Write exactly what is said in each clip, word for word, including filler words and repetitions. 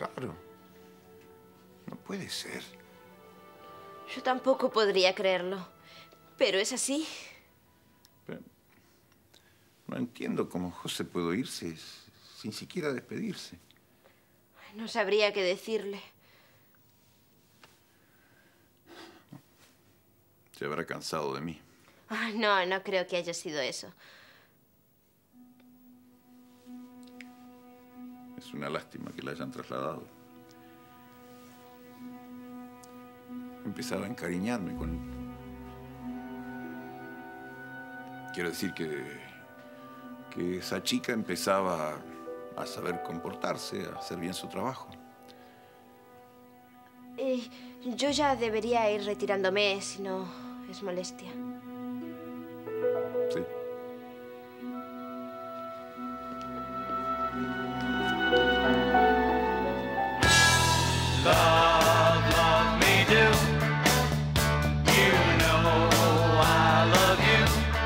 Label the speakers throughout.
Speaker 1: raro. No puede ser.
Speaker 2: Yo tampoco podría creerlo. Pero es así.
Speaker 1: Pero no entiendo cómo José pudo irse sin siquiera despedirse.
Speaker 2: No sabría qué decirle.
Speaker 1: Se habrá cansado de mí.
Speaker 2: Ay, no, no creo que haya sido eso.
Speaker 1: Es una lástima que la hayan trasladado. Empezaba a encariñarme con... Quiero decir que... que esa chica empezaba a saber comportarse, a hacer bien su trabajo.
Speaker 2: Eh, yo ya debería ir retirándome, si no es molestia.
Speaker 1: Sí.
Speaker 3: Love, love me do. You know I love you.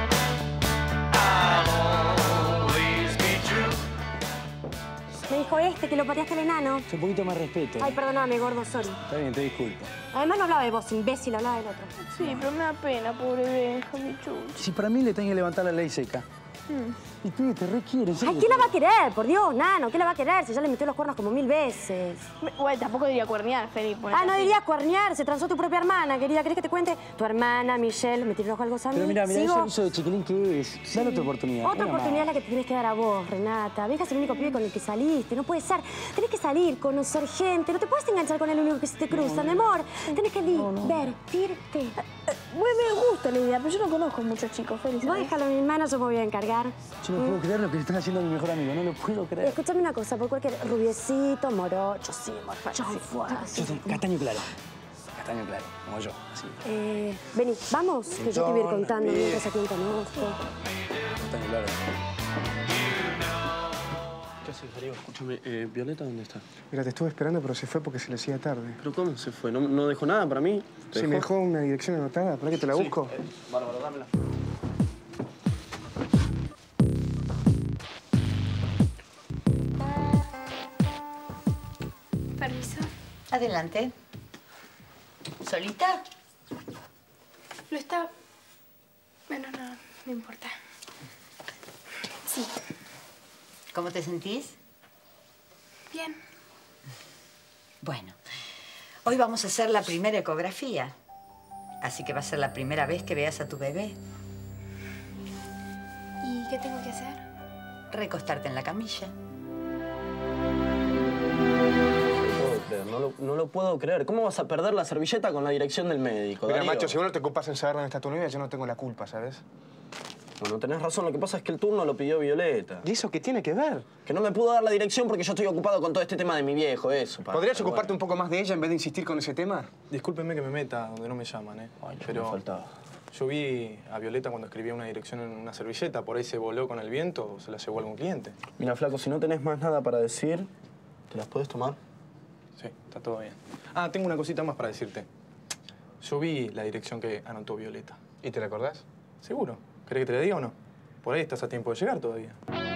Speaker 3: I'll always be true.
Speaker 4: Me dijo este que lo pateaste al enano.
Speaker 5: Un poquito más respeto.
Speaker 4: Ay, perdóname, gordo, sorry.
Speaker 5: Está bien, te disculpo.
Speaker 4: Además no hablaba de vos, imbécil, hablaba del otro.
Speaker 6: Sí, pero me da pena, pobre Benja, chucho.
Speaker 5: Si para mí le tenés que levantar la ley seca.
Speaker 4: Mm.
Speaker 5: Y tú te requiere, ¿sí?
Speaker 4: Ay, ¿quién la va a querer? Por Dios, nano, ¿quién la va a querer? Si ya le metió los cuernos como mil veces.
Speaker 6: Bueno, tampoco diría cuernear, Felipe.
Speaker 4: Ah, no diría cuernear, se transó tu propia hermana, querida. ¿Querés que te cuente? Tu hermana, Michelle, me tiró algo a mí.
Speaker 5: Pero mira, mira,
Speaker 4: ¿Sigo?
Speaker 5: ese uso de chiquilín que es. Sí. Dale otra oportunidad.
Speaker 4: Otra
Speaker 5: Venga,
Speaker 4: oportunidad es
Speaker 5: más.
Speaker 4: la que te tienes que dar a vos, Renata. Benja es el único pibe con el que saliste. No puede ser. Tenés que salir, conocer gente. No te puedes enganchar con el único que se te cruza, mi amor. Tenés que divertirte.
Speaker 6: Bueno, me gusta la idea, pero yo no conozco muchos chicos, Felipe.
Speaker 4: Vos déjalo a mi hermana, yo me voy a encargar.
Speaker 5: Yo no puedo creer lo que le están haciendo a mi mejor amigo. No lo puedo creer.
Speaker 4: Escúchame una cosa, por cualquier rubiecito, morocho, sí, morfacho,
Speaker 5: Yo soy castaño claro. Castaño claro, como yo, así.
Speaker 4: Eh, vení, vamos, que yo te voy a ir contando mientras aquí en conozco.
Speaker 5: Castaño claro. ¿Qué haces, Darío? Escúchame, eh, ¿Violeta dónde está?
Speaker 7: Mira, te estuve esperando, pero se fue porque se le hacía tarde.
Speaker 5: ¿Pero cómo se fue? ¿No, no dejó nada para mí?
Speaker 7: Sí, me dejó una dirección anotada. ¿Para que te la busco?
Speaker 5: Sí. Eh, Bárbaro, dámela.
Speaker 6: Permiso.
Speaker 8: Adelante. ¿Solita?
Speaker 6: Lo está... Bueno, no, no importa. Sí.
Speaker 8: ¿Cómo te sentís?
Speaker 6: Bien.
Speaker 8: Bueno, hoy vamos a hacer la primera ecografía. Así que va a ser la primera vez que veas a tu bebé.
Speaker 6: ¿Y qué tengo que hacer?
Speaker 8: Recostarte en la camilla.
Speaker 5: No lo, no lo puedo creer. ¿Cómo vas a perder la servilleta con la dirección del médico,
Speaker 7: Mira,
Speaker 5: Darío?
Speaker 7: macho, si vos no te ocupas en saber dónde está tu novia, yo no tengo la culpa, ¿sabes?
Speaker 5: Bueno, tenés razón. Lo que pasa es que el turno lo pidió Violeta.
Speaker 7: ¿Y eso qué tiene que ver?
Speaker 5: Que no me pudo dar la dirección porque yo estoy ocupado con todo este tema de mi viejo, eso. Pa.
Speaker 7: ¿Podrías
Speaker 5: Pero
Speaker 7: ocuparte
Speaker 5: bueno.
Speaker 7: un poco más de ella en vez de insistir con ese tema?
Speaker 9: Discúlpenme que me meta donde no me llaman, ¿eh?
Speaker 5: Ay,
Speaker 9: pero
Speaker 5: me faltaba.
Speaker 9: yo vi a Violeta cuando escribía una dirección en una servilleta. Por ahí se voló con el viento o se la llevó algún cliente.
Speaker 5: Mira, flaco, si no tenés más nada para decir, ¿te las puedes tomar?
Speaker 9: Sí, está todo bien. Ah, tengo una cosita más para decirte. Yo vi la dirección que anotó Violeta.
Speaker 7: ¿Y te la acordás?
Speaker 9: ¿Seguro? ¿Querés que te la diga o no? Por ahí estás a tiempo de llegar todavía.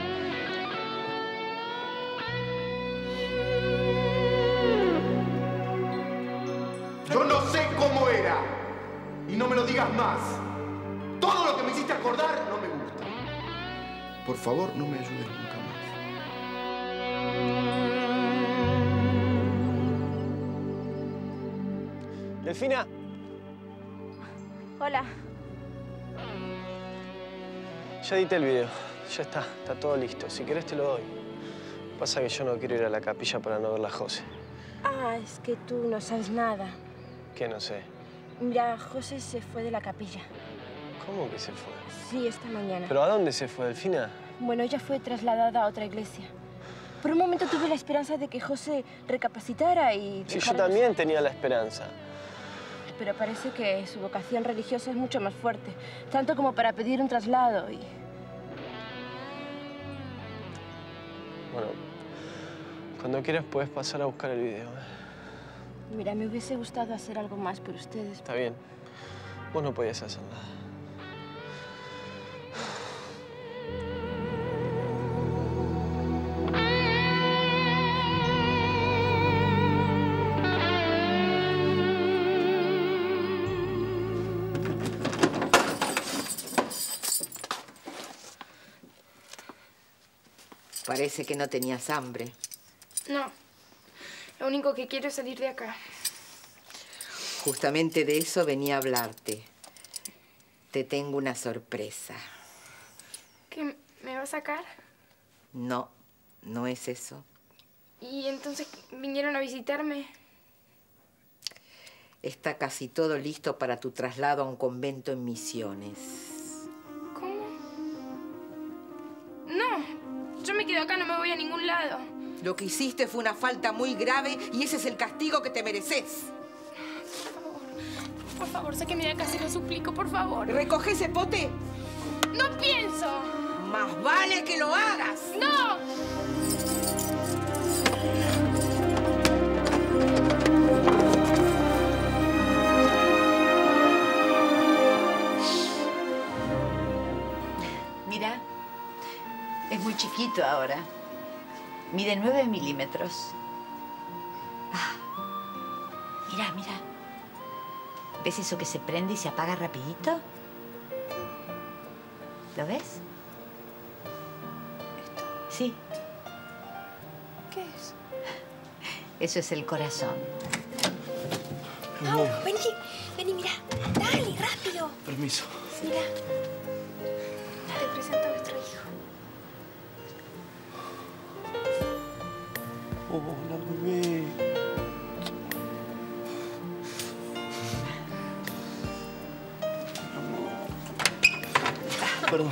Speaker 10: Yo no sé cómo era. Y no me lo digas más. Todo lo que me hiciste acordar no me gusta. Por favor, no me ayudes nunca más.
Speaker 5: Delfina.
Speaker 6: Hola.
Speaker 11: Ya edité el video. Ya está. Está todo listo. Si querés te lo doy. Pasa que yo no quiero ir a la capilla para no ver a José.
Speaker 2: Ah, es que tú no sabes nada.
Speaker 11: ¿Qué no sé?
Speaker 2: Mira, José se fue de la capilla.
Speaker 11: ¿Cómo que se fue?
Speaker 2: Sí, esta mañana.
Speaker 11: ¿Pero a dónde se fue, Delfina?
Speaker 2: Bueno, ella fue trasladada a otra iglesia. Por un momento tuve la esperanza de que José recapacitara y...
Speaker 11: Sí, yo
Speaker 2: dejara
Speaker 11: también
Speaker 2: los...
Speaker 11: tenía la esperanza.
Speaker 2: Pero parece que su vocación religiosa es mucho más fuerte. Tanto como para pedir un traslado y...
Speaker 11: Bueno, cuando quieras puedes pasar a buscar el video.
Speaker 2: Mira, me hubiese gustado hacer algo más por ustedes.
Speaker 11: Está bien. Vos no podías hacer nada.
Speaker 8: Parece que no tenías hambre.
Speaker 12: No. Lo único que quiero es salir de acá.
Speaker 8: Justamente de eso venía a hablarte. Te tengo una sorpresa.
Speaker 12: ¿Qué? ¿Me va a sacar?
Speaker 8: No, no es eso.
Speaker 12: ¿Y entonces vinieron a visitarme?
Speaker 8: Está casi todo listo para tu traslado a un convento en Misiones.
Speaker 12: ¿Cómo? No, yo me quedo acá, no me voy a ningún lado.
Speaker 8: Lo que hiciste fue una falta muy grave y ese es el castigo que te mereces.
Speaker 12: Por favor, por favor, sáqueme de acá, se lo suplico, por favor.
Speaker 8: ¿Recoge ese pote?
Speaker 12: ¡No pienso!
Speaker 8: ¡Más vale que lo hagas!
Speaker 12: ¡No!
Speaker 8: Mira, es muy chiquito ahora. Mide nueve milímetros. Ah, mira, mira. ¿Ves eso que se prende y se apaga rapidito? ¿Lo ves?
Speaker 12: ¿Esto?
Speaker 8: Sí.
Speaker 12: ¿Qué es?
Speaker 8: Eso es el corazón.
Speaker 6: Pau, vení, vení, mira. Dale, rápido.
Speaker 11: Permiso.
Speaker 6: Mira. Te presento a nuestro hijo.
Speaker 11: Hola, bebé. Perdón.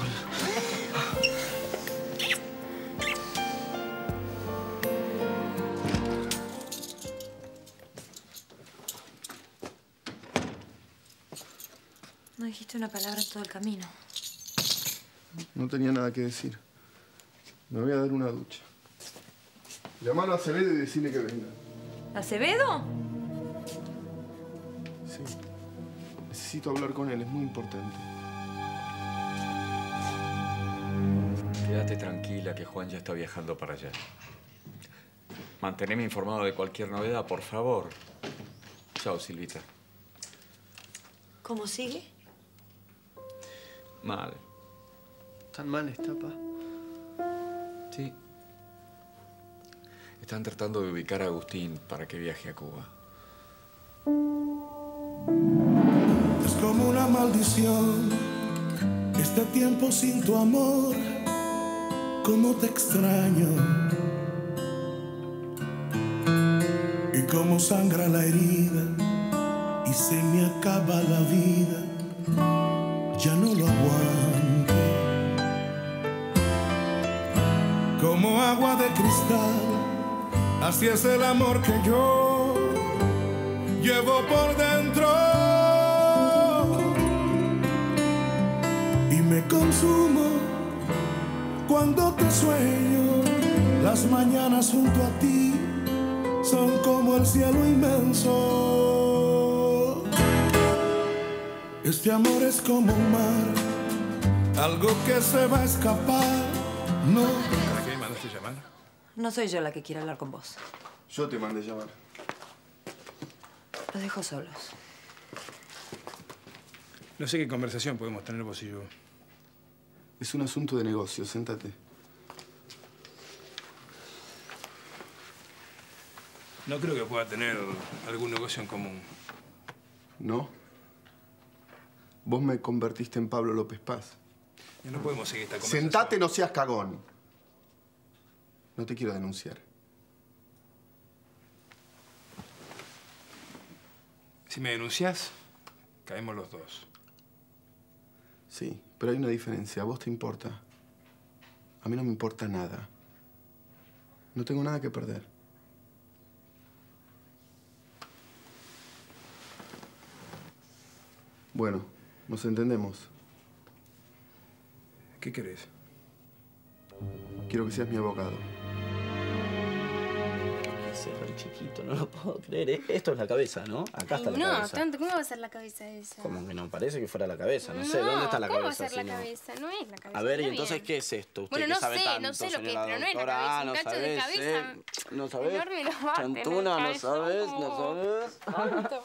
Speaker 13: No dijiste una palabra en todo el camino.
Speaker 10: No tenía nada que decir. Me voy a dar una ducha. Llamalo a Acevedo y decirle que venga.
Speaker 13: ¿Acevedo?
Speaker 10: Sí. Necesito hablar con él, es muy importante.
Speaker 14: Quédate tranquila que Juan ya está viajando para allá. Manteneme informado de cualquier novedad, por favor. Chao, Silvita.
Speaker 13: ¿Cómo sigue?
Speaker 14: Mal.
Speaker 11: ¿Tan mal está, pa?
Speaker 14: Sí. Están tratando de ubicar a Agustín para que viaje a Cuba.
Speaker 15: Es como una maldición este tiempo sin tu amor. Cómo te extraño y cómo sangra la herida y se me acaba la vida. Ya no lo aguanto. Como agua de cristal, así es el amor que yo llevo por dentro y me consumo cuando te sueño. Las mañanas junto a ti son como el cielo inmenso. Este amor es como un mar, algo que se va a escapar. No.
Speaker 16: ¿Para qué me mandaste llamar?
Speaker 13: No soy yo la que quiere hablar con vos.
Speaker 10: Yo te mandé llamar.
Speaker 13: Los dejo solos.
Speaker 16: No sé qué conversación podemos tener vos y yo.
Speaker 10: Es un asunto de negocio, siéntate.
Speaker 16: No creo que pueda tener algún negocio en común.
Speaker 10: ¿No? Vos me convertiste en Pablo López Paz.
Speaker 16: Ya no podemos seguir esta conversación.
Speaker 10: Sentate, no seas cagón. No te quiero denunciar.
Speaker 16: Si me denunciás, caemos los dos.
Speaker 10: Sí, pero hay una diferencia. ¿A vos te importa? A mí no me importa nada. No tengo nada que perder. Bueno, nos entendemos.
Speaker 16: ¿Qué querés?
Speaker 10: Quiero que seas mi abogado.
Speaker 5: ¿Qué es eso, el chiquito? No lo puedo creer. ¿eh? Esto es la cabeza, ¿no? Acá
Speaker 6: Ay,
Speaker 5: está la
Speaker 6: no,
Speaker 5: cabeza.
Speaker 6: tanto, ¿cómo va a ser la cabeza esa?
Speaker 5: Como que no, parece que fuera la cabeza. No sé, ¿dónde está la
Speaker 6: ¿cómo
Speaker 5: cabeza?
Speaker 6: va a ser
Speaker 5: si
Speaker 6: la
Speaker 5: no?
Speaker 6: cabeza? No es la cabeza.
Speaker 5: A ver, ¿y
Speaker 6: está
Speaker 5: entonces
Speaker 6: bien.
Speaker 5: qué es esto? ¿Usted
Speaker 6: Bueno,
Speaker 5: que
Speaker 6: no
Speaker 5: sabe
Speaker 6: sé,
Speaker 5: tanto,
Speaker 6: no sé lo que es,
Speaker 5: señora
Speaker 6: pero no es la
Speaker 5: doctora?
Speaker 6: cabeza,
Speaker 5: Ah,
Speaker 6: un
Speaker 5: no
Speaker 6: cacho de
Speaker 5: sabés,
Speaker 6: cabeza.
Speaker 5: ¿eh? ¿No sabés?
Speaker 6: Enorme los bates,
Speaker 5: Chantuna,
Speaker 6: ¿no?
Speaker 5: ¿no sabes? ¿No
Speaker 6: Cabezón.
Speaker 5: sabes?
Speaker 6: Tanto.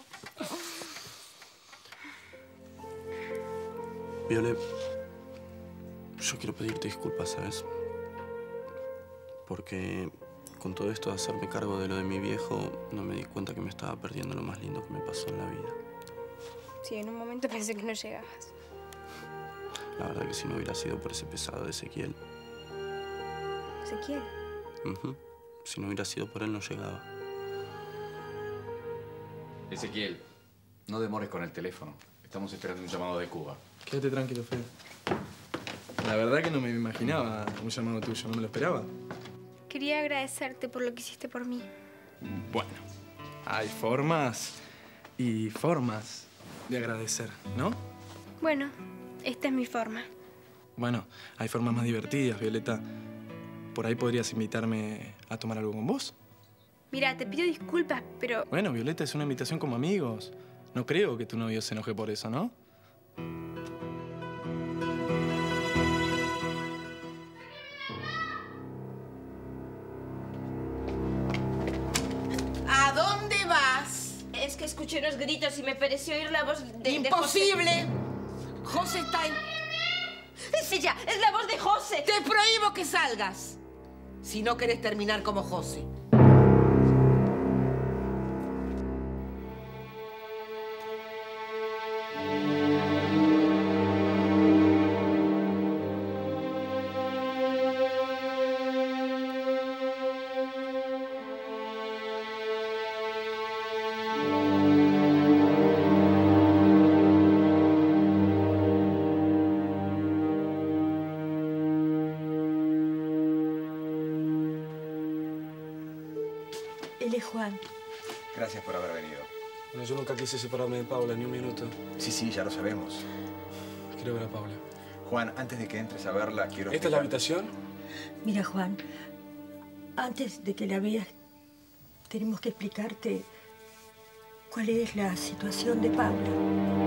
Speaker 5: Viole, yo quiero pedirte disculpas, ¿sabes? Porque con todo esto de hacerme cargo de lo de mi viejo, no me di cuenta que me estaba perdiendo lo más lindo que me pasó en la vida.
Speaker 12: Sí, en un momento pensé que no llegabas.
Speaker 5: La verdad que si no hubiera sido por ese pesado de Ezequiel,
Speaker 12: ¿Ezequiel?
Speaker 5: ujú, si no hubiera sido por él, no llegaba.
Speaker 14: Ezequiel, no demores con el teléfono. Estamos esperando un llamado de Cuba.
Speaker 9: Quédate tranquilo, Fede. La verdad que no me imaginaba un llamado tuyo, no me lo esperaba.
Speaker 12: Quería agradecerte por lo que hiciste por mí.
Speaker 9: Bueno, hay formas y formas de agradecer, ¿no?
Speaker 12: Bueno, esta es mi forma.
Speaker 9: Bueno, hay formas más divertidas, Violeta. Por ahí podrías invitarme a tomar algo con vos.
Speaker 12: Mira, te pido disculpas, pero...
Speaker 9: Bueno, Violeta, es una invitación como amigos. No creo que tu novio se enoje por eso, ¿no?
Speaker 2: ¿A dónde vas? Es que escuché unos gritos y me pareció oír la voz de...
Speaker 17: ¡Imposible!
Speaker 2: De José.
Speaker 17: José está en...
Speaker 2: ¡Es ella! ¡Es la voz de José!
Speaker 17: ¡Te prohíbo que salgas! Si no querés terminar como José.
Speaker 13: Él es Juan.
Speaker 18: Gracias por haber venido.
Speaker 11: Bueno, yo nunca quise separarme de Paula, ni un minuto.
Speaker 18: Sí, sí, ya lo sabemos.
Speaker 11: Quiero ver a Paula.
Speaker 18: Juan, antes de que entres a verla, quiero...
Speaker 11: ¿Esta es la habitación?
Speaker 13: Mira, Juan, antes de que la veas, tenemos que explicarte cuál es la situación de Paula.